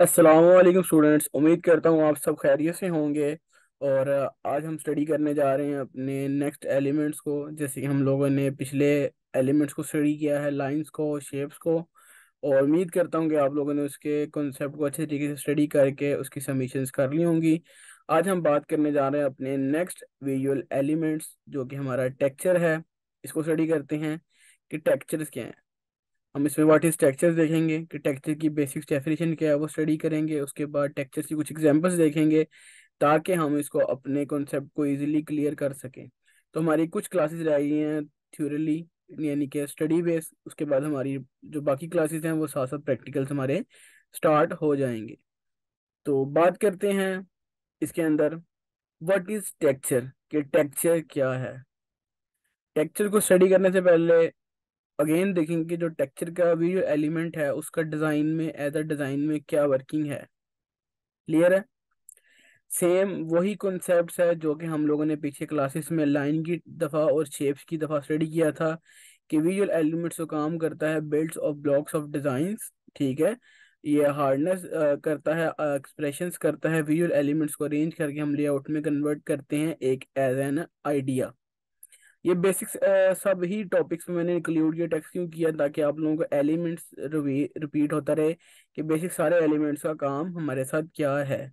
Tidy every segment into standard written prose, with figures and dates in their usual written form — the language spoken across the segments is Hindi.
अस्सलाम वालेकुम स्टूडेंट्स। उम्मीद करता हूँ आप सब खैरियत से होंगे। और आज हम स्टडी करने जा रहे हैं अपने नेक्स्ट एलिमेंट्स को। जैसे कि हम लोगों ने पिछले एलिमेंट्स को स्टडी किया है, लाइंस को, शेप्स को। और उम्मीद करता हूँ कि आप लोगों ने उसके कॉन्सेप्ट को अच्छे तरीके से स्टडी करके उसकी सबमिशंस कर ली होंगी। आज हम बात करने जा रहे हैं अपने नेक्स्ट विजुअल एलिमेंट्स, जो कि हमारा टेक्सचर है। इसको स्टडी करते हैं कि टेक्सचर्स क्या हैं। हम इसमें व्हाट इज टेक्सचर देखेंगे कि टेक्सचर की बेसिक डेफिनेशन क्या है वो स्टडी करेंगे। उसके बाद टेक्सचर की कुछ एग्जांपल्स देखेंगे ताकि हम इसको अपने कॉन्सेप्ट को इजीली क्लियर कर सकें। तो हमारी कुछ क्लासेस रह गई हैं थ्योरली, यानी कि स्टडी बेस। उसके बाद हमारी जो बाकी क्लासेस हैं वो साथ साथ प्रैक्टिकल्स हमारे स्टार्ट हो जाएंगे। तो बात करते हैं इसके अंदर व्हाट इज टेक्सचर, कि टेक्सचर क्या है। टेक्सचर को स्टडी करने से पहले अगेन देखेंगे कि जो टेक्सचर का भी जो एलिमेंट है उसका डिजाइन में, एज अ डिजाइन में क्या वर्किंग है। क्लियर है। सेम वही कॉन्सेप्ट्स है जो कि हम लोगों ने पीछे क्लासेस में लाइन की दफ़ा और शेप्स की दफ़ा स्टडी किया था, कि विजुअल एलिमेंट्स को काम करता है builds of blocks of designs. ठीक है। ये हार्डनेस करता है, एक्सप्रेशंस करता है, विजुअल एलिमेंट्स को अरेंज करके हम लेआउट में कन्वर्ट करते हैं एक एज एन आइडिया। ये बेसिक्स सब ही टॉपिक्स में मैंने इंक्लूड किया। टेक्स्ट क्यों किया, ताकि आप लोगों को एलिमेंट्स रिपीट होता रहे कि बेसिक सारे एलिमेंट्स का काम हमारे साथ क्या है।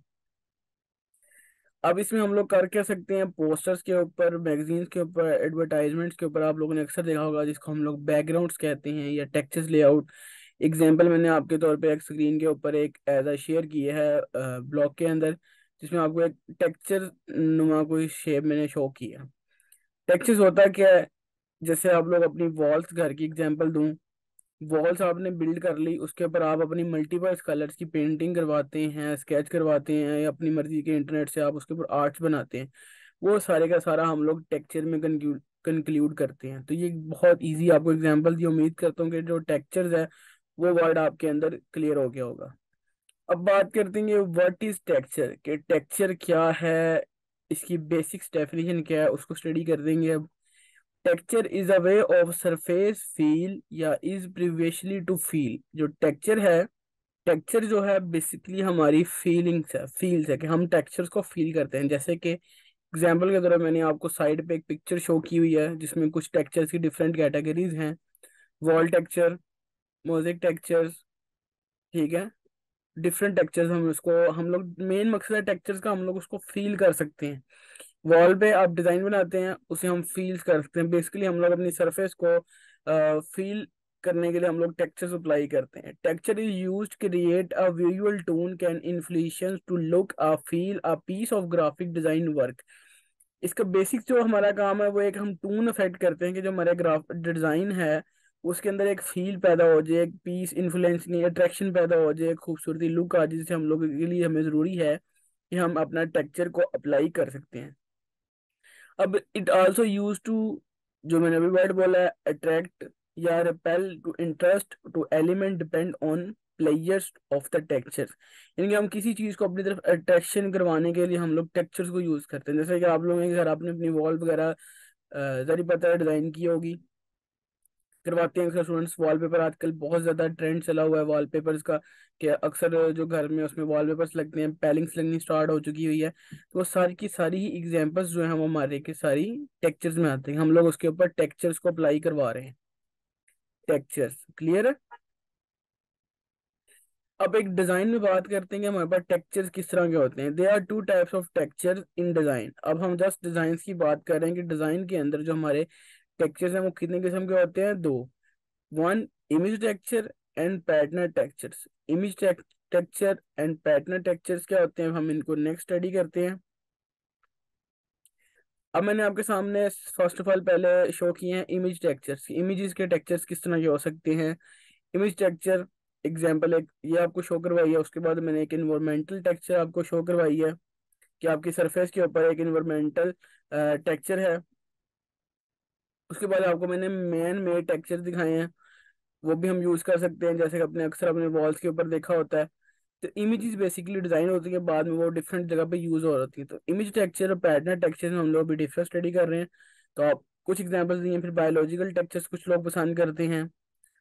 अब इसमें हम लोग कर क्या सकते हैं, पोस्टर्स के ऊपर, मैगजीन्स के ऊपर, एडवर्टाइजमेंट्स के ऊपर आप लोगों ने अक्सर देखा होगा जिसको हम लोग बैकग्राउंड्स कहते हैं या टेक्सचर्स लेआउट। एग्जाम्पल मैंने आपके तौर पे एक स्क्रीन के ऊपर एक एज अ शेयर किया है ब्लॉग के अंदर, जिसमें आपको एक टेक्सचर नुमा कोई शेप मैंने शो किया। टेक्सचर्स होता क्या है, जैसे आप लोग अपनी वॉल्स, घर की एग्जांपल दूं, वॉल्स आपने बिल्ड कर ली, उसके ऊपर आप अपनी मल्टीपल कलर्स की पेंटिंग करवाते हैं, स्केच करवाते हैं, या अपनी मर्जी के इंटरनेट से आप उसके ऊपर आर्ट्स बनाते हैं। वो सारे का सारा हम लोग टेक्सचर में कंक्लूड करते हैं। तो ये बहुत इजी आपको एग्जांपल दी। उम्मीद करता हूँ कि जो टेक्सचर्स है वो वर्ड आपके अंदर क्लियर हो गया होगा। अब बात करते हैं व्हाट इज टेक्सचर, कि टेक्सचर क्या है, इसकी बेसिक्स डेफिनेशन क्या है, उसको स्टडी कर देंगे अब। Texture is a way of surface feel या इज प्रीवियसली टू फील। जो टेक्सचर है, टेक्सचर जो है बेसिकली हमारी फीलिंग्स है, फील्स है, कि हम टेक्सचर्स को फील करते हैं। जैसे कि एग्जांपल के तौर पर मैंने आपको साइड पे एक पिक्चर शो की हुई है जिसमें कुछ टेक्सचर्स की डिफरेंट कैटेगरीज हैं। Wall texture, mosaic textures. ठीक है। डिफरेंट टेक्सचर्स, हम उसको, हम लोग मेन मकसद है टेक्सचर्स का, हम लोग उसको फील कर सकते हैं। वॉल पे आप डिजाइन बनाते हैं, उसे हम फील कर सकते हैं। बेसिकली हम लोग अपनी सरफेस को फील करने के लिए हम लोग टेक्सचर्स अप्लाई करते हैं। Texture is used create a visual tone can influence to look a feel a piece of graphic design work. इसका बेसिक जो हमारा काम है वो एक हम टून अफेक्ट करते हैं कि जो हमारा ग्राफ डिजाइन है उसके अंदर एक फील पैदा हो जाए, एक पीस इन्फ्लुएंस नहीं, अट्रैक्शन पैदा हो जाए, एक खूबसूरती लुक आ जाए, जिससे हम लोग के लिए हमें जरूरी है कि हम अपना टेक्सचर को अप्लाई कर सकते हैं। अब इट आल्सो यूज टू, जो मैंने अभी वर्ड बोला है, अट्रैक्ट या repel, to interest, to element depend on players of the texture. यानी कि हम किसी चीज को अपनी तरफ अट्रैक्शन करवाने के लिए हम लोग टेक्सचर्स को यूज करते हैं। जैसे कि आप लोगों के घर आपने अपनी वॉल वगैरह जरी पता है डिजाइन की होगी, करवाते हैं अक्सर स्टूडेंट्स। वॉलपेपर आजकल बहुत ज्यादा ट्रेंड चला हुआ है वॉलपेपर्स का, कि अक्सर जो घर में उसमें वॉलपेपर्स लगते हैं, पैलिंग्स लगनी स्टार्ट हो चुकी हुई है। तो वो सारी की सारी ही एग्जांपल्स जो है वो हमारे के सारी टेक्सचर्स में आते हैं। हम लोग उसके ऊपर टेक्सचर्स को अप्लाई करवा रहे हैं। टेक्सचर्स क्लियर है। अब एक डिजाइन में बात करते हैं कि हमारे पास टेक्सचर्स किस तरह के होते हैं। They are two types of texture in design. अब हम जस्ट डिजाइन की बात कर रहे हैं कि डिजाइन के अंदर जो हमारे टेक्सचर्स हैं वो कितने किस्म के होते हैं। दो, one image texture and pattern textures. Image texture and pattern textures क्या होते हैं, हम इनको नेक्स्ट स्टडी करते हैं। अब मैंने आपके सामने फर्स्ट ऑफ ऑल पहले शो किए हैं इमेज टेक्सचर्स। इमेजेस के टेक्सचर्स किस तरह के हो सकते हैं। इमेज टेक्सचर एग्जांपल एक ये आपको शो करवाई है। उसके बाद मैंने एक इन्वायरमेंटल टेक्सचर आपको शो करवाई है कि आपकी सरफेस के ऊपर एक इन्वायरमेंटल टेक्सचर है। उसके बाद आपको मैंने मैन मेड टेक्सचर दिखाए हैं, वो भी हम यूज कर सकते हैं, जैसे कि अपने अक्सर अपने वॉल्स के ऊपर देखा होता है। तो इमेजेस बेसिकली डिजाइन होती है, बाद में वो डिफरेंट जगह पे यूज हो रही है। तो इमेज टेक्सचर और पैटर्न टेक्सचर में हम लोग अभी डिफरेंट स्टडी कर रहे हैं। तो आप कुछ एग्जांपल्स दिए हैं। फिर बायोलॉजिकल टेक्सचर्स कुछ लोग पसंद करते हैं,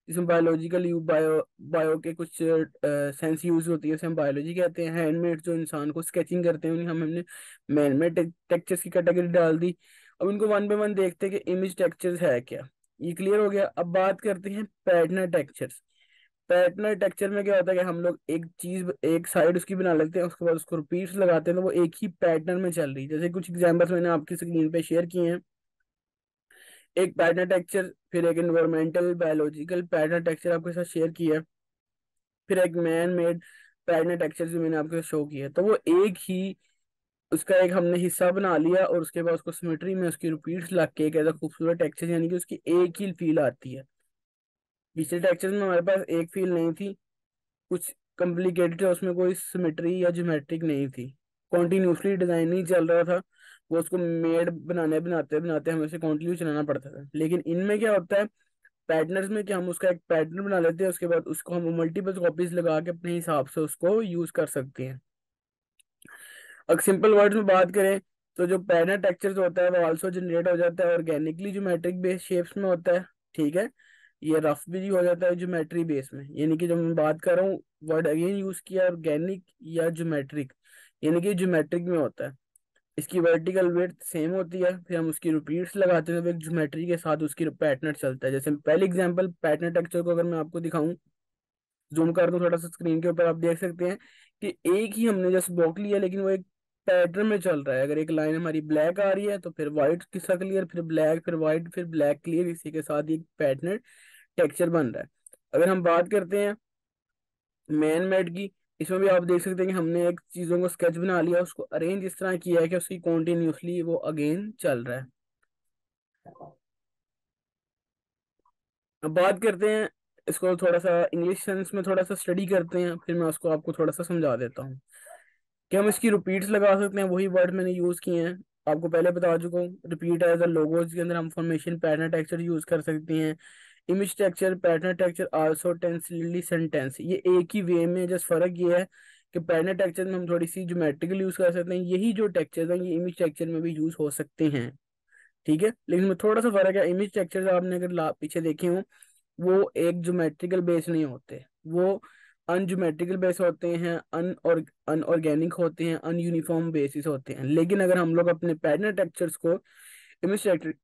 जिसमें बायोलॉजिकल यू बायो बायो के कुछ सेंस यूज होती है, उसे हम बायोलॉजी कहते हैं। हैंडमेड जो इंसान को स्केचिंग करते हैं उन्हें हमने मैनमेड टेक्चर्स की कैटेगरी डाल दी। अब इनको वन बाय वन देखते हैं कि इमेज टेक्चर्स है क्या। ये क्लियर हो गया। अब बात करते हैं पैटर्न टेक्चर्स। पैटर्न टेक्चर में क्या होता है कि हम लोग एक चीज एक साइड उसकी बना लेते हैं, उसके बाद उसको रिपीट्स लगाते हैं तो वो एक ही पैटर्न में चल रही है। जैसे कुछ एग्जांपल्स मैंने आपकी स्क्रीन पे शेयर किए हैं। एक पैटर्न टेक्चर, फिर एक एनवायरमेंटल बायोलॉजिकल पैटर्न टेक्चर आपके साथ शेयर किया, फिर एक मैन मेड पैटर्न टेक्चर जो मैंने आपके साथ शो किया। तो वो एक ही उसका एक हमने हिस्सा बना लिया और उसके बाद उसको सिमेट्री में उसकी रिपीट्स लग के एक ऐसा खूबसूरत टेक्चर, यानी कि उसकी एक ही फील आती है। पिछले टेक्चर में हमारे पास एक फील नहीं थी, कुछ कॉम्प्लिकेटेड है, उसमें कोई सिमेट्री या ज्योमेट्रिक नहीं थी, कॉन्टिन्यूसली डिजाइन नहीं चल रहा था। वो उसको मेड बनाते बनाते हमें उसे कॉन्टिन्यू चलाना पड़ता था। लेकिन इनमें क्या होता है, पैटर्न्स में, कि हम उसका एक पैटर्न बना लेते हैं, उसके बाद उसको हम मल्टीपल कॉपीज लगा के अपने हिसाब से उसको यूज कर सकते हैं। अगर सिंपल वर्ड्स में बात करें तो जो पैटर्न टेक्सचर्स होता है वो आल्सो जनरेट हो जाता है ऑर्गेनिकली ज्योमेट्रिक बेस शेप्स में होता है। ठीक है, ये रफ भी हो जाता है ज्योमेट्री बेस में, यानी कि जब मैं बात कर रहा हूँ, वर्ड अगेन यूज किया ऑर्गेनिक या ज्योमेट्रिक, यानी कि ज्योमेट्रिक में होता है। इसकी वर्टिकल विड्थ सेम होती है, फिर हम उसकी रिपीट्स लगाते हैं तो एक ज्योमेट्री के साथ उसकी पैटर्न चलता है। जैसे पहले एग्जांपल पैटर्न टेक्सचर को अगर मैं आपको दिखाऊं, जूम कर दूं थोड़ा सा स्क्रीन के ऊपर, आप देख सकते हैं कि एक ही हमने जस्ट ब्लॉक लिया लेकिन वो एक पैटर्न में चल रहा है। अगर एक लाइन हमारी ब्लैक आ रही है तो फिर व्हाइट किसका क्लियर, फिर ब्लैक, फिर व्हाइट, फिर ब्लैक क्लियर, इसी के साथ एक पैटर्न टेक्सचर बन रहा है। अगर हम बात करते हैं मैन मेड की, इसमें भी आप देख सकते हैं कि हमने एक चीजों को स्केच बना लिया, उसको अरेंज इस तरह किया है कि उसकी कॉन्टिन्यूसली वो अगेन चल रहा है। अब बात करते हैं, इसको थोड़ा सा इंग्लिश सेंस में थोड़ा सा स्टडी करते हैं, फिर मैं उसको आपको थोड़ा सा समझा देता हूँ कि हम इसकी रिपीट्स लगा सकते हैं। वही वर्ड मैंने यूज किए हैं, आपको पहले बता चुका हूँ। रिपीट एज अ लोगोज के अंदर हम फॉर्मेशन पैटर्न टेक्सचर यूज कर सकते हैं। Image texture pattern texture also tensely sentence, ये एक ही वे में, जस्ट फर्क ये है कि पैटर्न टेक्सचर में हम थोड़ी सी ज्योमेट्रिकल यूज कर सकते हैं, यही जो टेक्सचर है ये इमेज टेक्सचर में भी यूज हो सकते हैं। ठीक है, लेकिन में थोड़ा सा फर्क है। इमेज टेक्सचर आपने अगर पीछे देखे हो, वो एक ज्योमेट्रिकल बेस नहीं होते, वो अनज्योमेट्रिकल बेस होते हैं, अनऑर्गेनिक होते हैं, अनयूनिफॉर्म बेसिस होते हैं। लेकिन अगर हम लोग अपने पैटर्न टेक्सचर्स को इमेज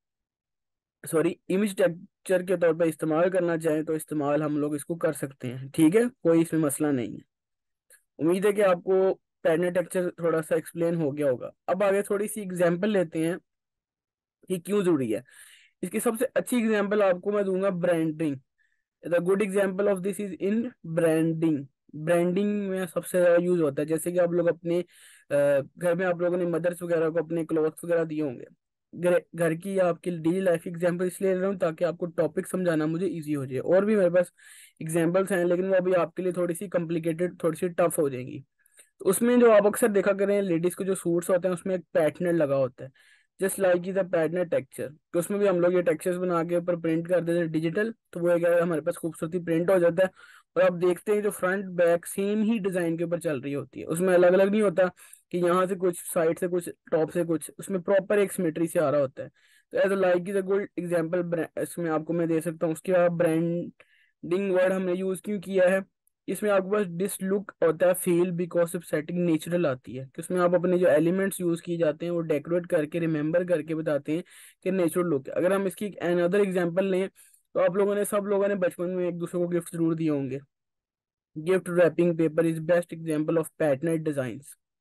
इमेज टेक्सचर के तौर पर इस्तेमाल करना चाहें तो इस्तेमाल हम लोग इसको कर सकते हैं। ठीक है, कोई इसमें मसला नहीं है। उम्मीद है कि आपको पैटर्न टेक्सचर थोड़ा सा एक्सप्लेन हो गया होगा। अब आगे थोड़ी सी एग्जांपल लेते हैं कि क्यों जरूरी है। इसकी सबसे अच्छी एग्जांपल आपको मैं दूंगा branding. The good example of this is in branding. Branding में सबसे ज्यादा यूज होता है। जैसे कि आप लोग अपने घर में आप लोगों ने मदर्स वगैरह को अपने क्लॉथ्स वगैरह दिए होंगे। घर की या आपकी डेली लाइफ की एग्जाम्पल इसलिए ले रहा हूँ ताकि आपको टॉपिक समझाना मुझे इजी हो जाए। और भी मेरे पास एग्जाम्पल्स हैं लेकिन वो अभी आपके लिए थोड़ी सी कॉम्प्लिकेटेड, थोड़ी सी टफ हो जाएंगी। तो उसमें जो आप अक्सर देखा करें, लेडीज के जो सूट्स होते हैं उसमें एक पैटर्न लगा होता है, just like is a pattern texture. तो उसमें भी हम लोग ये टेक्सचर्स बना के ऊपर प्रिंट कर देते हैं डिजिटल, तो वो एक हमारे पास खूबसूरती प्रिंट हो जाता है। और आप देखते हैं जो फ्रंट बैक सेम ही डिजाइन के ऊपर चल रही होती है, उसमें अलग अलग नहीं होता कि यहाँ से कुछ, साइड से कुछ, टॉप से कुछ, उसमें प्रॉपर एक सिमेट्री से आ रहा होता है। तो as like is a good example इसमें आपको मैं दे सकता हूँ। उसके बाद ब्रांडिंग वर्ड हमने यूज क्यों किया है, इसमें आपके पास डिस लुक होता है feel because of setting natural आती है, कि उसमें आप अपने जो एलिमेंट्स यूज किए जाते हैं वो डेकोरेट करके रिमेंबर करके बताते हैं कि नेचुरल लुक है। अगर हम इसकी अनदर एग्जांपल लें तो आप लोगों ने, सब लोगों ने बचपन में एक दूसरे को गिफ्ट जरूर दिए होंगे। Gift wrapping paper is best example of pattern design.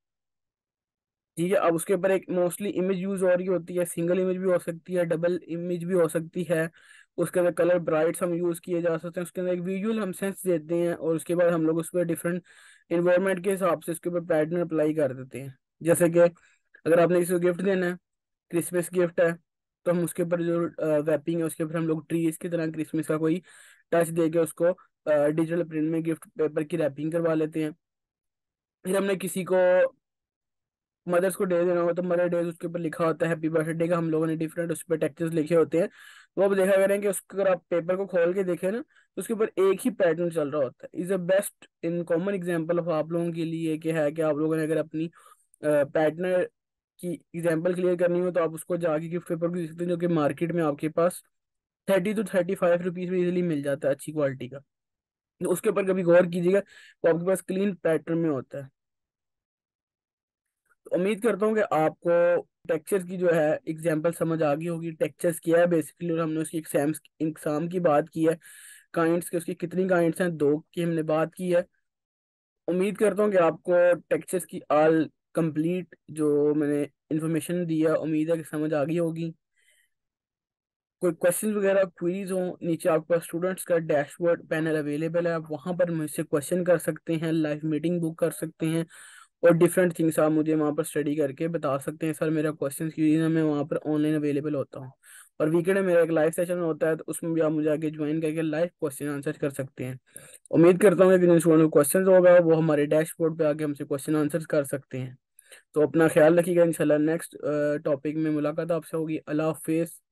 ठीक है, अब उसके ऊपर एक मोस्टली इमेज यूज हो रही होती है, सिंगल इमेज भी हो सकती है, डबल इमेज भी हो सकती है। उसके अंदर कलर ब्राइट्स हम यूज किए जा सकते हैं, उसके अंदर एक विजुअल हम सेंस देते हैं और उसके बाद हम लोग उस पर डिफरेंट इन्वायरमेंट के हिसाब से उसके ऊपर पैटर्न अप्लाई कर देते हैं। जैसे कि अगर आपने किसी को गिफ्ट देना है, क्रिसमस गिफ्ट है, तो हम उसके ऊपर जो वैपिंग है उसके ऊपर हम लोग ट्रीज की तरह क्रिसमस का कोई टच दे के उसको डिजिटल प्रिंट में गिफ्ट पेपर की रैपिंग करवा लेते हैं। फिर हमने किसी को मदर्स को डे देना हो तो मदर डे उसके ऊपर लिखा होता है हैप्पी बर्थडे का, हम लोगों ने डिफरेंट उस पर टेक्चर्स लिखे होते हैं। तो अब देखा करें कि उसको अगर आप पेपर को खोल के देखें ना तो उसके ऊपर एक ही पैटर्न चल रहा होता है। Is a best in common example of आप लोगों के लिए कि है कि आप लोगों ने अगर अपनी पैटर्न की एग्जांपल क्लियर करनी हो तो आप उसको जाके गिफ्ट पेपर को देख सकते हैं जो कि मार्केट में आपके पास ₹30 to ₹35 में इजीली मिल जाता है अच्छी क्वालिटी का। तो उसके ऊपर कभी गौर कीजिएगा, तो आपके पास क्लीन पैटर्न में होता है। तो उम्मीद करता हूँ कि आपको टेक्सचर्स की जो है एग्जांपल समझ आ गई होगी। टेक्सचर्स क्या है बेसिकली, और हमने उसकी एग्जाम की बात की है। काइंड्स की, उसकी कितनी काइंड्स हैं, दो की हमने बात की है। उम्मीद करता हूँ कि आपको टेक्सचर्स की ऑल कंप्लीट जो मैंने इंफॉर्मेशन दी है, उम्मीद है कि समझ आ गई होगी। कोई क्वेश्चन वगैरह क्वेरीज हो, नीचे आपका स्टूडेंट्स का डैशबोर्ड पैनल अवेलेबल है, आप वहाँ पर मुझसे क्वेश्चन कर सकते हैं, लाइव मीटिंग बुक कर सकते हैं, और डिफरेंट थिंग्स आप मुझे वहाँ पर स्टडी करके बता सकते हैं। सर मेरा क्वेश्चन की मैं वहाँ पर ऑनलाइन अवेलेबल होता हूँ। और वीकेंड में मेरा एक लाइव सेशन होता है, तो उसमें भी आप मुझे आगे ज्वाइन करके लाइव क्वेश्चन आंसर कर सकते हैं। उम्मीद करता हूँ कि जिन स्टूडेंट को क्वेश्चन होगा वो हमारे डैशबोर्ड पे आके हमसे क्वेश्चन आंसर कर सकते हैं। तो अपना ख्याल रखिएगा, इंशाल्लाह नेक्स्ट टॉपिक में मुलाकात आपसे होगी। अल्लाह हाफिज़।